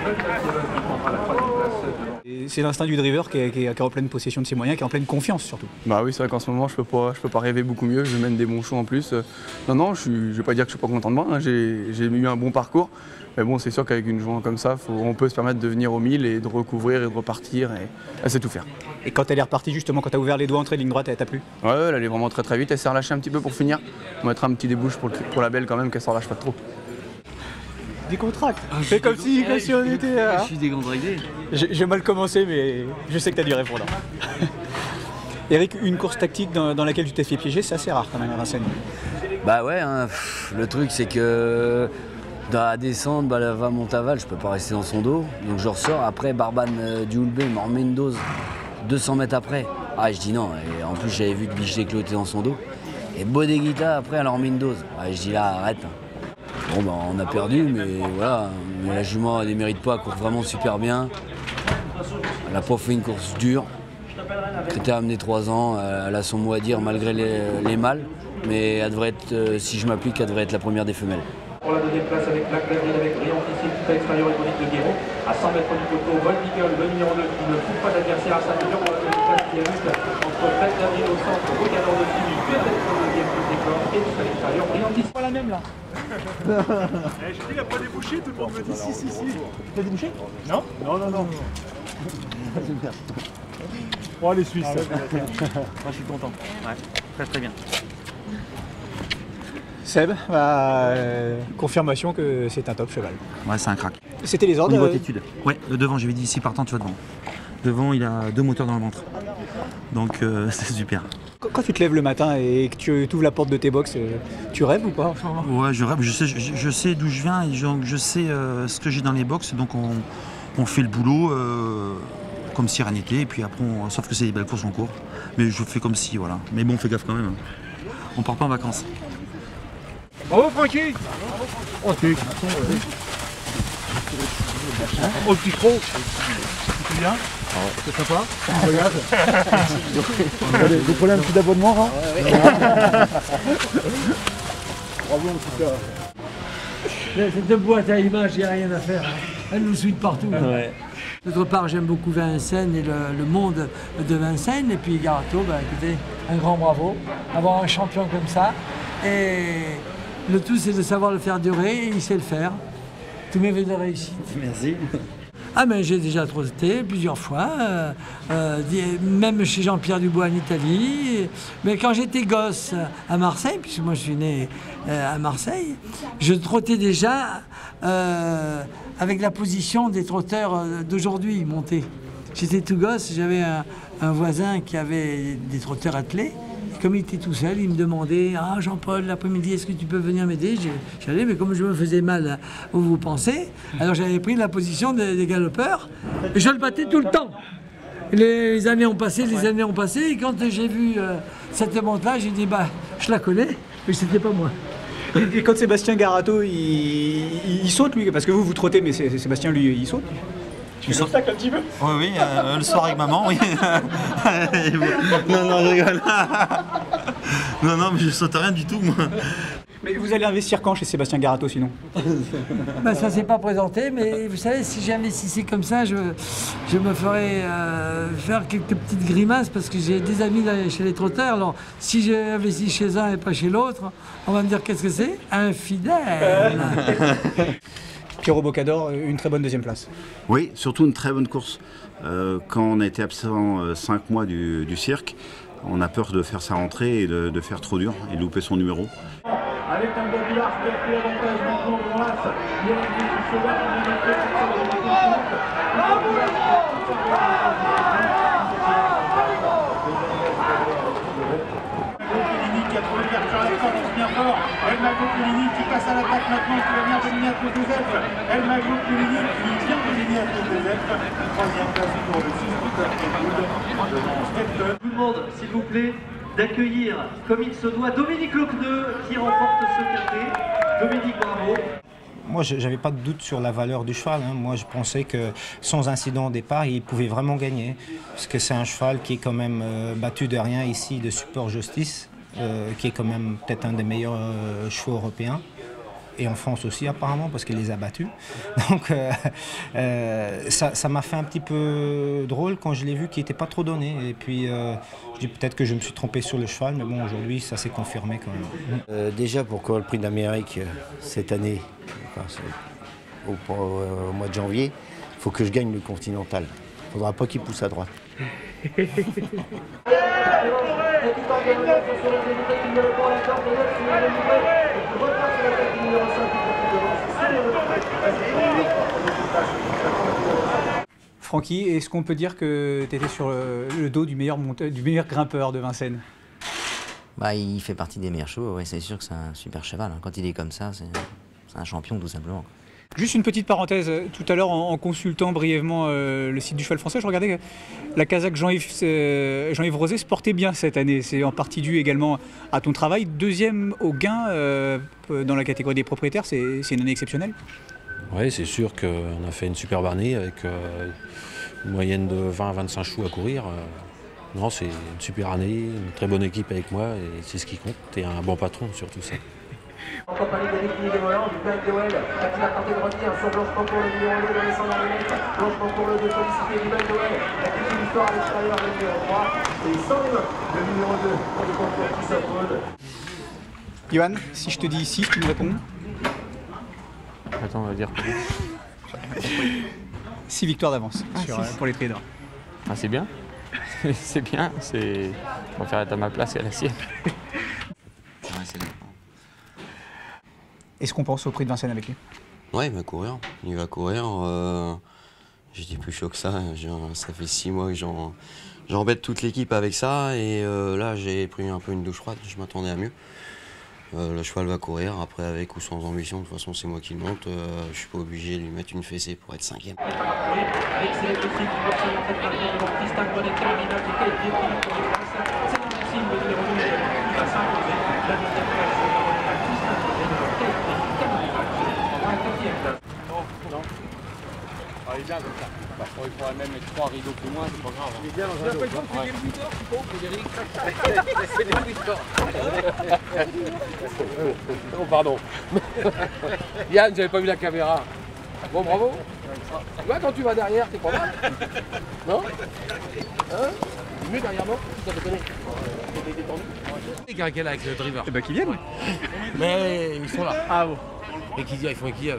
C'est l'instinct du driver qui est en pleine possession de ses moyens, qui est en pleine confiance surtout. Bah oui, c'est vrai qu'en ce moment je peux pas rêver beaucoup mieux, je mène des bons shows en plus. Non, je vais pas dire que je suis pas content de moi, hein. J'ai eu un bon parcours. Mais bon, c'est sûr qu'avec une journée comme ça, on peut se permettre de venir au 1000 et de recouvrir et de repartir et c'est tout faire. Et quand elle est repartie justement, quand tu as ouvert les doigts entrée ligne droite, elle t'a plu? Ouais, elle allait vraiment très vite, elle s'est relâchée un petit peu pour finir. On va mettre un petit débouche pour la belle quand même, qu'elle s'en relâche pas trop. Décontracte. Fais comme si on était... Je suis décontracté. J'ai mal commencé, mais je sais que tu as du répondant. Eric, une course tactique dans laquelle tu t'es fait piéger, c'est assez rare quand même à Vincennes. Bah ouais, hein, le truc c'est que dans la descente, bah, va Montaval, je peux pas rester dans son dos. Donc je ressors, après Barban du Houlbé me remet une dose 200 mètres après. Ah je dis non, et en plus j'avais vu que Biche cloté dans son dos. Et Bodeguita après elle en remet une dose. Ah, je dis là arrête. Bon bah on a perdu, mais voilà. Mais la jument elle ne mérite pas, elle court vraiment super bien. Elle n'a pas fait une course dure. Critère amené 3 ans, elle a son mot à dire malgré les mâles. Mais elle devrait être, si je m'applique, elle devrait être la première des femelles. Pour la deuxième place avec Black David, avec Briand ici, tout à l'extérieur iconique de Guéron. À 100 mètres du poteau, Vol Beagle, le numéro 2 qui ne fout pas d'adversaire à sa mesure pour la deuxième place qui est juste entre Black David au centre, Bogador de Fini, peut-être le deuxième plus décor et tout à l'extérieur, Briand ici. Pas la même là. J'ai dit il n'a pas débouché, tout le monde me dit si. T'as débouché? Non. Oh les Suisses. Moi je suis content. Ouais, très bien. Seb, confirmation que c'est un top cheval. Ouais, c'est un crack. C'était les Au ordres niveau attitude. Ouais, devant, j'avais dit ici partant, tu vois devant. Devant, il a 2 moteurs dans le ventre. Donc c'est super. Quand tu te lèves le matin et que tu ouvres la porte de tes box, tu rêves ou pas? Ouais, je rêve, je sais d'où je viens et je sais ce que j'ai dans les box, donc on fait le boulot comme si rien n'était, et puis après, sauf que c'est des belles courses en cours. Mais je fais comme si, voilà. Mais bon, on fait gaffe quand même. On part pas en vacances. Bravo Francky. Oh tu es oh le micro. C'est bien. C'est sympa. Regarde. Vous prenez un petit abonnement hein. Bravo en tout cas. Cette boîte à images, il n'y a rien à faire. Elle nous suit partout. Ouais. D'autre part, j'aime beaucoup Vincennes et le monde de Vincennes. Et puis Garato, bah, écoutez, un grand bravo. Avoir un champion comme ça. Et le tout, c'est de savoir le faire durer, et il sait le faire. Tous mes vœux de réussite. Merci. Ah mais j'ai déjà trotté plusieurs fois, même chez Jean-Pierre Dubois en Italie. Mais quand j'étais gosse à Marseille, puisque moi je suis né à Marseille, je trottais déjà avec la position des trotteurs d'aujourd'hui montés. J'étais tout gosse, j'avais un voisin qui avait des trotteurs attelés. Comme il était tout seul, il me demandait « Ah Jean-Paul, l'après-midi, est-ce que tu peux venir m'aider ?» J'allais, mais comme je me faisais mal où vous pensez, alors j'avais pris la position des galopeurs et je le battais tout le temps. Les années ont passé, et quand j'ai vu cette montre-là, j'ai dit « Bah, je la connais, mais c'était pas moi. » Et quand Sébastien Garato, il saute lui, parce que vous trottez, mais Sébastien lui, il saute. Tu fais l'obstacle un petit peu? Oui, le soir avec maman, oui. Non, je rigole. Non, mais je saute rien du tout, moi. Mais vous allez investir quand chez Sébastien Garato, sinon? Ben, ça ne s'est pas présenté, mais vous savez, si j'investissais comme ça, je me ferais faire quelques petites grimaces, parce que j'ai des amis chez les trotteurs. Alors, si j'investis chez un et pas chez l'autre, on va me dire qu'est-ce que c'est? Infidèle. Pierrot Bocador, une très bonne deuxième place. Oui, surtout une très bonne course. Quand on a été absent 5 mois du cirque, on a peur de faire sa rentrée et de faire trop dur et de louper son numéro. Avec un Bobillard qui a pris l'avantage maintenant de Roas, il y a un cheval qui a fait qui a trouvé l'ouverture à l'écran, qui vient fort. El Mago Pellini qui passe à l'attaque maintenant, qui va bien dominer à Claude Joseph. El Mago Pellini qui vient dominer à Claude Joseph. Troisième place pour le 6 devant Je vous demande, s'il vous plaît, d'accueillir comme il se doit Dominique Lecneux qui remporte ce quintet. Dominique, bravo. Moi, je n'avais pas de doute sur la valeur du cheval. Moi, je pensais que sans incident au départ, il pouvait vraiment gagner. Parce que c'est un cheval qui est quand même battu de rien ici, de Support Justice, qui est quand même peut-être un des meilleurs chevaux européens. et en France aussi apparemment, parce qu'il les a battus. Donc ça m'a fait un petit peu drôle quand je l'ai vu qu'il n'était pas trop donné. Et puis je dis peut-être que je me suis trompé sur le cheval, mais bon, aujourd'hui ça s'est confirmé quand même. Déjà, pourquoi le prix d'Amérique cette année, au mois de janvier, il faut que je gagne le Continental. Il ne faudra pas qu'il pousse à droite. Francky, est-ce qu'on peut dire que tu étais sur le dos du meilleur grimpeur de Vincennes? Bah, il fait partie des meilleurs chevaux, ouais, c'est sûr que c'est un super cheval. Hein. Quand il est comme ça, c'est un champion tout simplement. Juste une petite parenthèse, tout à l'heure en consultant brièvement le site du cheval français, je regardais que la Kazakh Jean-Yves Rosé se portait bien cette année. C'est en partie dû également à ton travail. Deuxième au gain dans la catégorie des propriétaires, c'est une année exceptionnelle. Oui, c'est sûr qu'on a fait une superbe année avec une moyenne de 20 à 25 chevaux à courir. Non, c'est une super année, une très bonne équipe avec moi et c'est ce qui compte. Et un bon patron surtout ça. En compagnie d'Éric Nidemolan, du Père Joël, qui va tenter de revenir sur Blanchement pour le numéro 2 dans les 100 mètres. Blanchement pour le 2, sollicité du Père Joël, la petite victoire à l'extérieur, le numéro 3. Et 100 le numéro 2 pour le concours qui s'appelle. Johan, si je te dis 6, tu me réponds? Attends, on va dire 6 victoires d'avance pour les traders. Ah, c'est bien. C'est bien. Je préfère être à ma place qu'à la sienne. Est-ce qu'on pense au prix de Vincennes avec lui? Ouais, il va courir. Il va courir. J'étais plus chaud que ça. Ça fait 6 mois que j'embête toute l'équipe avec ça. Et là, j'ai pris un peu une douche froide. Je m'attendais à mieux. Le cheval va courir. Après, avec ou sans ambition, de toute façon, c'est moi qui le monte. Je suis pas obligé de lui mettre une fessée pour être 5e. Avec ses petits qui vont se montrer maintenant devant Christin Bonnet, terminal du quai de Vieux pour les Français. C'est Maxime, le numéro 2, qui va s'imposer. La deuxième place, c'est Christin Bonnet, le quai de Vieux, en 4e place. Non. Ah, il est bien comme ça. Bah, il faudrait même mettre 3 rideaux plus loin, c'est pas grave. Il est bien dans un dos. C'est des buiteurs, tu penses, Frédéric? C'est des buiteurs. Oh, pardon. Yann, j'avais pas vu la caméra. Bon, bravo. Tu vois, quand tu vas derrière, t'es pas mal. Non? Hein? Mieux derrière moi, ça te connaît. T'es détendu. Les gars, quel avec le driver? Eh ben, qu'ils viennent. Mais ils sont là. Ah bon. Et qui dit, ils font équilibre.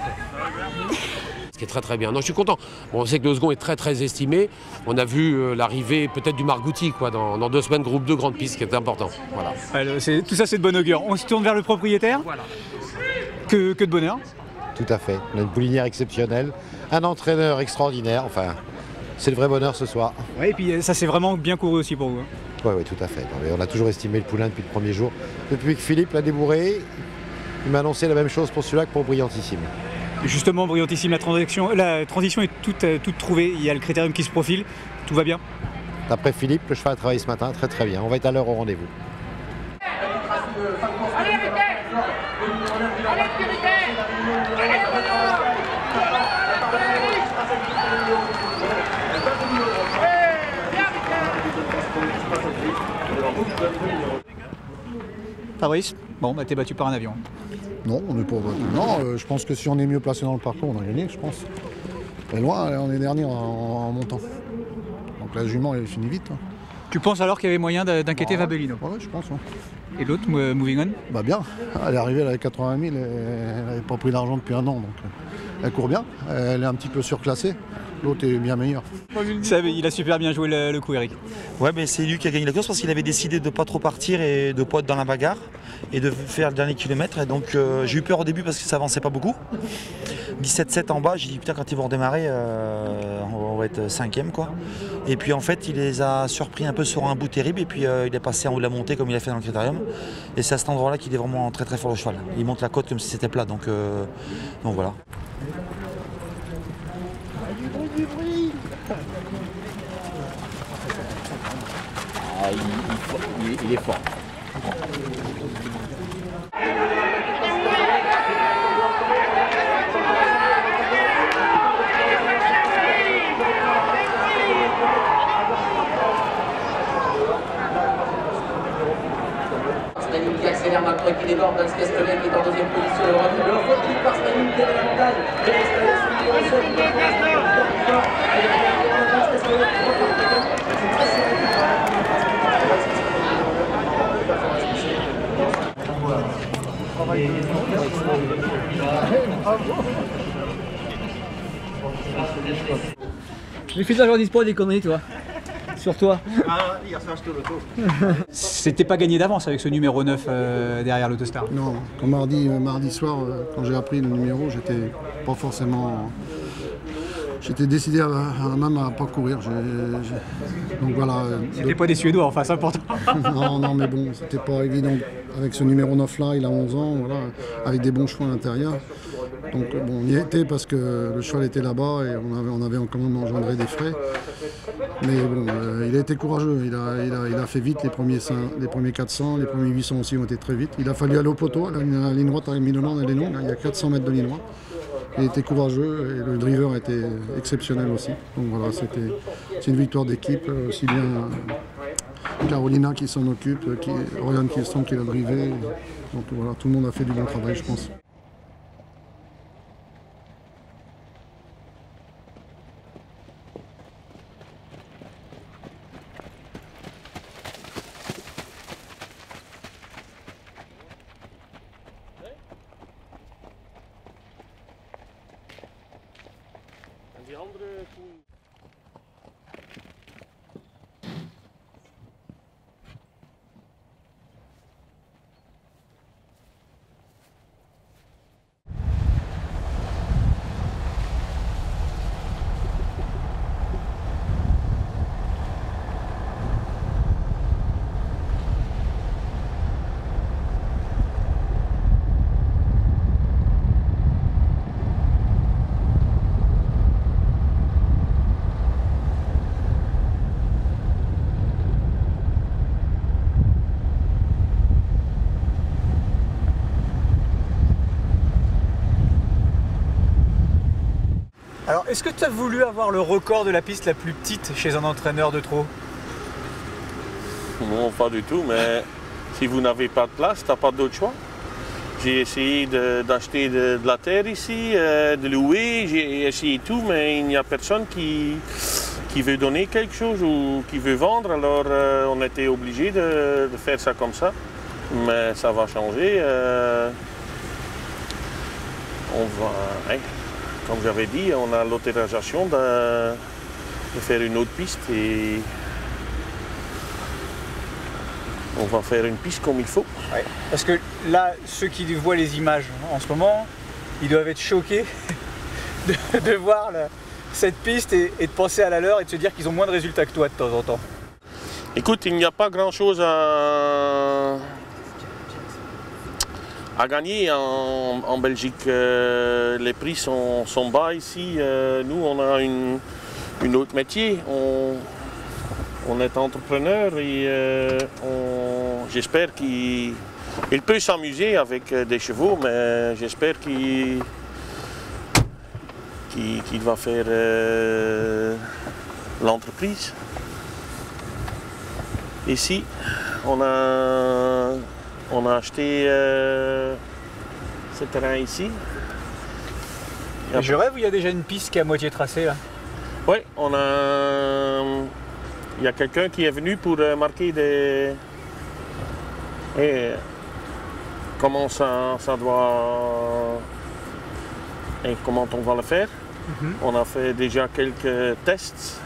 Ce qui est très très bien. Non, je suis content. Bon, on sait que le second est très très estimé. On a vu l'arrivée peut-être du Margouti quoi, dans 2 semaines, groupe 2, grande piste, qui est important. Voilà. Alors, tout ça, c'est de bon augure. On se tourne vers le propriétaire. Voilà. Que de bonheur. Tout à fait. On a une poulinière exceptionnelle, un entraîneur extraordinaire. Enfin, c'est le vrai bonheur ce soir. Oui, et puis ça s'est vraiment bien couru aussi pour vous. Oui, tout à fait. On a toujours estimé le poulain depuis le premier jour. Depuis que Philippe l'a débourré, il m'a annoncé la même chose pour celui-là que pour Brillantissime. Justement, Brillantissime, la transition est toute trouvée. Il y a le critérium qui se profile. Tout va bien. D'après Philippe, le cheval a travaillé ce matin très très bien. On va être à l'heure au rendez-vous. Allez, Fabrice, bon, bah, t'es battu par un avion. Non, on n'est pas battu. Non, je pense que si on est mieux placé dans le parcours, on a gagné, je pense. Et loin, on est dernier en montant. Donc la jument, elle finit vite. Hein. Tu penses alors qu'il y avait moyen d'inquiéter Fabellino? Ouais, je pense. Hein. Et l'autre, Moving On? Bah bien. Elle est arrivée, elle avait 80 000 et elle n'avait pas pris d'argent depuis un an. Donc elle court bien. Elle est un petit peu surclassée. L'autre est bien meilleur. Il a super bien joué le coup, Eric. Ouais, mais c'est lui qui a gagné la course parce qu'il avait décidé de ne pas trop partir et de ne pas être dans la bagarre et de faire le dernier kilomètre. Et donc j'ai eu peur au début parce que ça avançait pas beaucoup. 17-7 en bas, j'ai dit putain, quand ils vont redémarrer, on va être 5e quoi. Et puis en fait, il les a surpris un peu sur un bout terrible et puis il est passé en haut de la montée comme il a fait dans le critérium. Et c'est à cet endroit-là qu'il est vraiment très très fort le cheval. Il monte la côte comme si c'était plat, donc voilà. Du bruit. Ah, il est fort. Qui accélère maintenant et qui Gordon Castellet qui est en deuxième position. Le repli par Smayoun qui avait l'avantage. Et l'extérieur, c'est numéro 7. Il est fort. Et Gordon Castellet qui repart. C'est très serré. J'ai fait de la journée sport des conneries, toi. Sur toi. Ah, hier soir, je te l'auto. C'était pas gagné d'avance avec ce numéro 9 derrière l'Autostar. Non, quand mardi soir, quand j'ai appris le numéro, j'étais pas forcément. J'étais décidé même à pas courir. Donc voilà. C'était pas des Suédois en face, important. non, mais bon, c'était pas évident. Avec ce numéro 9 là, il a 11 ans, voilà, avec des bons chevaux à l'intérieur. Donc bon, on y était parce que le cheval était là-bas et on avait quand même engendré des frais. Mais bon, il a été courageux, il a fait vite les premiers 400, les premiers 800 aussi ont été très vite. Il a fallu aller au poteau, la ligne droite à Milan, elle est longue, il y a 400 mètres de ligne droite. Il était courageux et le driver était exceptionnel aussi. Donc voilà, c'est une victoire d'équipe, aussi bien Carolina qui s'en occupe, Ryan Kieston qui l'a drivé. Donc voilà, tout le monde a fait du bon travail, je pense. Alors, est-ce que tu as voulu avoir le record de la piste la plus petite chez un entraîneur de trot? Non, pas du tout, mais si vous n'avez pas de place, tu n'as pas d'autre choix. J'ai essayé d'acheter de la terre ici, de louer, j'ai essayé tout, mais il n'y a personne qui veut donner quelque chose ou qui veut vendre, alors on était obligé de faire ça comme ça. Mais ça va changer. On va... Comme j'avais dit, on a l'autorisation de faire une autre piste et on va faire une piste comme il faut. Ouais. Parce que là, ceux qui voient les images en ce moment, ils doivent être choqués de voir cette piste et de penser à la leur et de se dire qu'ils ont moins de résultats que toi de temps en temps. Écoute, il n'y a pas grand-chose à gagner en Belgique. Les prix sont bas ici. Nous, on a une autre métier. On est entrepreneur et j'espère qu'il peut s'amuser avec des chevaux, mais j'espère qu'il va faire l'entreprise. Ici, on a acheté ce terrain ici. Et je rêve où il y a déjà une piste qui est à moitié tracée là. Oui, il y a quelqu'un qui est venu pour marquer des... Et comment ça doit... Et comment on va le faire. On a fait déjà quelques tests.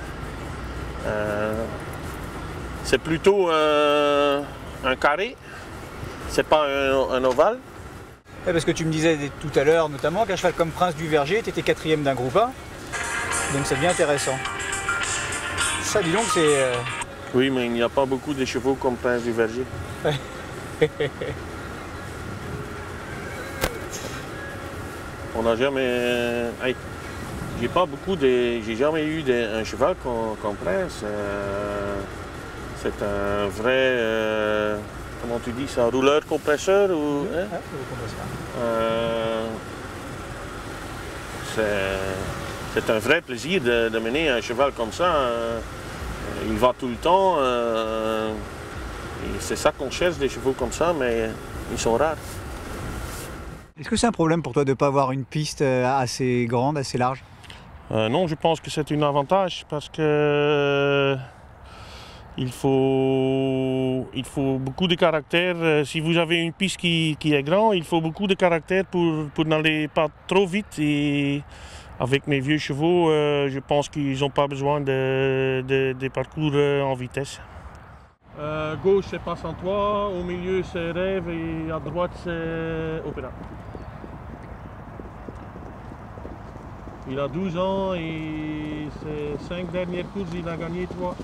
C'est plutôt un carré. C'est pas un ovale. Ouais, parce que tu me disais tout à l'heure notamment qu'un cheval comme Prince du Verger, tu étais 4e d'un groupe 1. Donc ça devient intéressant. Ça, dis donc, c'est... Oui, mais il n'y a pas beaucoup de chevaux comme Prince du Verger. On n'a jamais... J'ai jamais eu un cheval comme Prince. C'est un vrai... Comment tu dis ça? Rouleur compresseur ou... Hein? C'est un vrai plaisir de mener un cheval comme ça. Il va tout le temps. C'est ça qu'on cherche, des chevaux comme ça, mais ils sont rares. Est-ce que c'est un problème pour toi de ne pas avoir une piste assez grande, assez large? Non, je pense que c'est un avantage parce que il faut beaucoup de caractère. Si vous avez une piste qui est grande, il faut beaucoup de caractère pour n'aller pas trop vite. Et avec mes vieux chevaux, je pense qu'ils n'ont pas besoin de parcours en vitesse. Gauche c'est passe en toi, au milieu c'est rêve et à droite c'est opéra. Il a 12 ans et ses 5 dernières courses, il a gagné 3.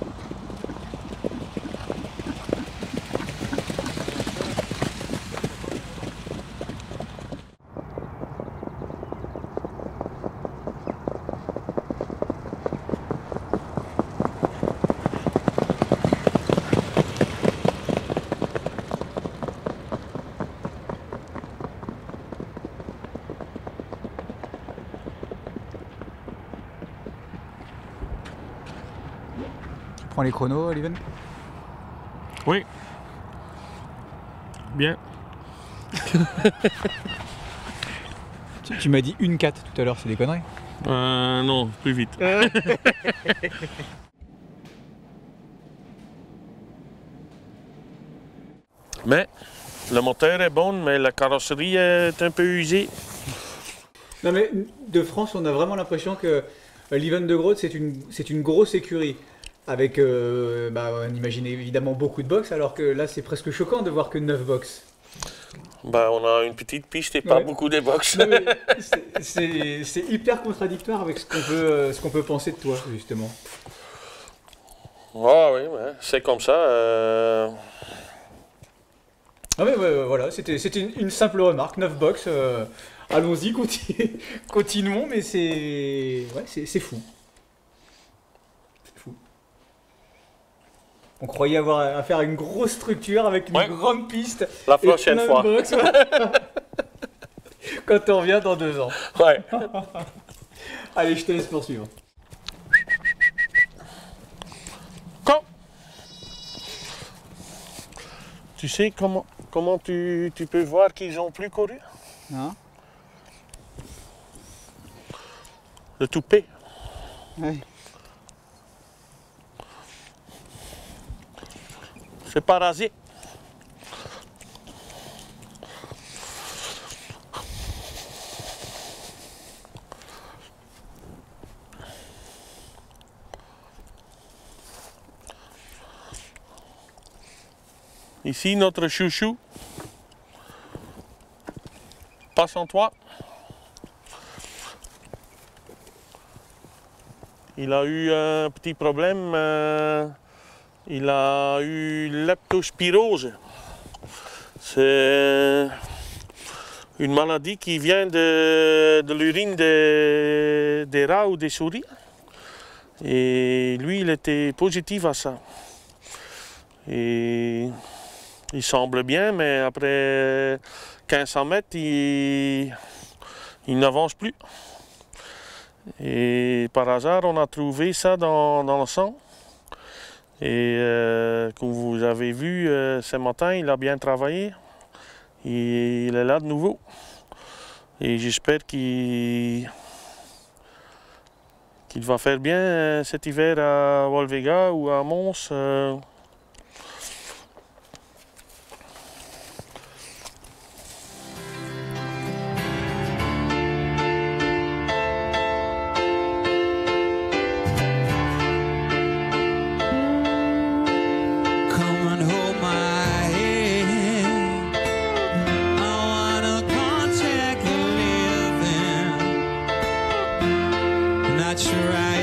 Tu prends les chronos, Oliven? Oui. Bien. Tu m'as dit 1-4 tout à l'heure, c'est des conneries? Non, plus vite. Mais le moteur est bon, mais la carrosserie est un peu usée. Non mais de France, on a vraiment l'impression que l'Ivan de Groot, c'est une grosse écurie. Avec, on imagine évidemment beaucoup de box, alors que là c'est presque choquant de voir que 9 box. Bah, on a une petite piste et pas beaucoup de box. C'est hyper contradictoire avec ce qu'on peut penser de toi, justement. Ah oui, ouais, c'est comme ça. Ah mais voilà, c'était une simple remarque, 9 box. Allons-y, continuons, mais c'est fou. C'est fou. On croyait avoir affaire à une grosse structure avec une grande piste. La prochaine fois. Box, quand on revient dans 2 ans. Ouais. Allez, je te laisse poursuivre. Tu sais comment tu peux voir qu'ils ont plus couru? Non. Le toupet. Oui. C'est pas rasé. Ici, notre chouchou passe en toi. Il a eu un petit problème. Il a eu leptospirose. C'est une maladie qui vient de l'urine des rats ou des souris. Et lui, il était positif à ça. Et il semble bien, mais après 1500 mètres, il n'avance plus. Et par hasard, on a trouvé ça dans le sang. Et comme vous avez vu ce matin, il a bien travaillé. Et il est là de nouveau. Et j'espère qu'il va faire bien cet hiver à Volvega ou à Mons. Not sure I